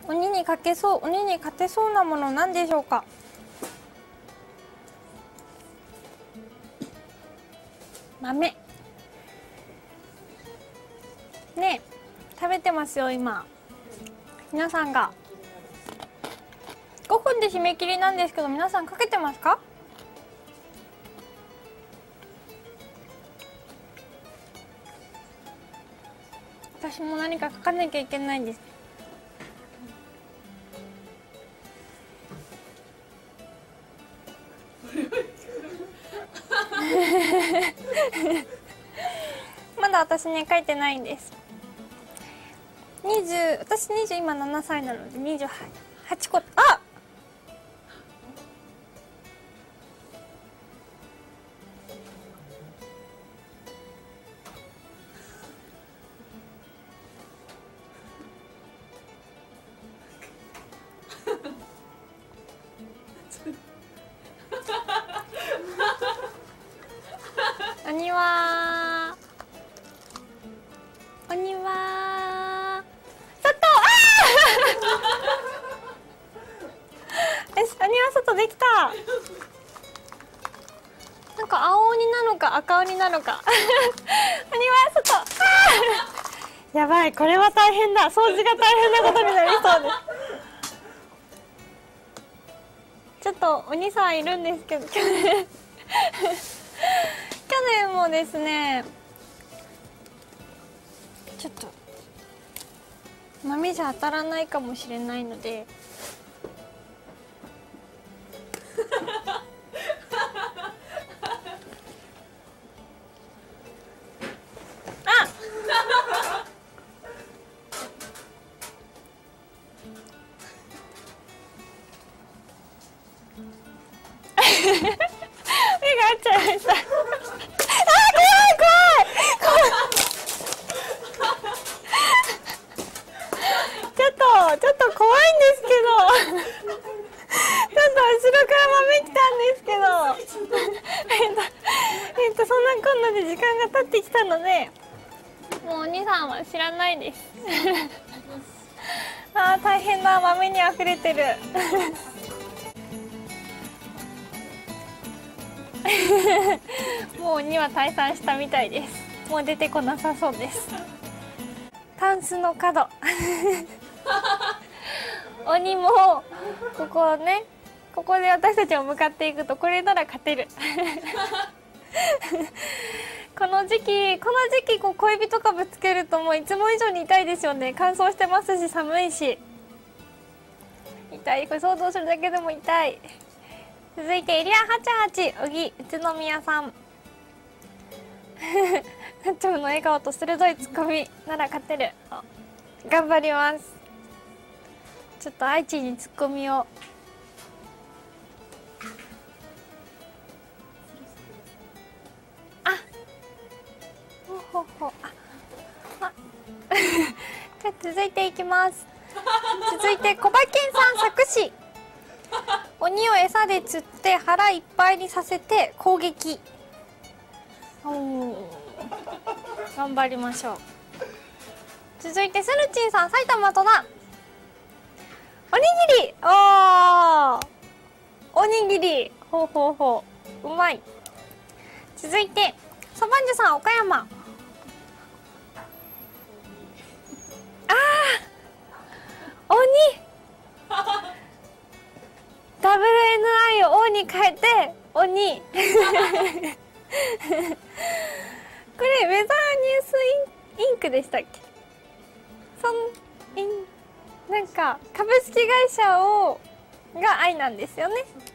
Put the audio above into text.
鬼に勝てそうなものなんでしょうか。豆ね、食べてますよ今。皆さんが5分で締め切りなんですけど、皆さんかけてますか？私も何か書かなきゃいけないんです。まだ私ね書いてないんです。私20今7歳なので28個。あ鬼は外。よし、鬼は外できた。なんか青鬼なのか赤鬼なのか。鬼は外。やばい、これは大変だ。掃除が大変なことになりそうです。ちょっと鬼さんいるんですけど、去年もですね、ちょっと豆じゃ当たらないかもしれないので。目が合っちゃいました。あー、怖い。ちょっと怖いんですけど。ちょっと後ろから豆来たんですけど。そんなこんなで時間が経ってきたので、もうお兄さんは知らないです。あー、大変だ、豆にあふれてる。もう鬼は退散したみたいです。もう出てこなさそうです。タンスの角。鬼もここね、ここで私たちを向かっていくと、これなら勝てる。この時期こう小指とかぶつけるともういつも以上に痛いですよね。乾燥してますし寒いし痛い。これ想像するだけでも痛い。続いてエリア88、小木宇都宮さん。ナッチョムの笑顔と鋭いツッコミなら勝てる。頑張ります。ちょっと愛知にツッコミを。あ、ほほ。じゃあ続いていきます。続いて小馬健さん、佐久市。鬼を餌で釣って腹いっぱいにさせて攻撃。頑張りましょう。続いてスルチンさん、埼玉戸田。おにぎり。おにぎり。ほうほうほう、うまい。続いてそばんじゅさん、岡山。鬼。WNI を O に変えて鬼。これウェザーニュースインクでしたっけ。なんか株式会社が愛なんですよね。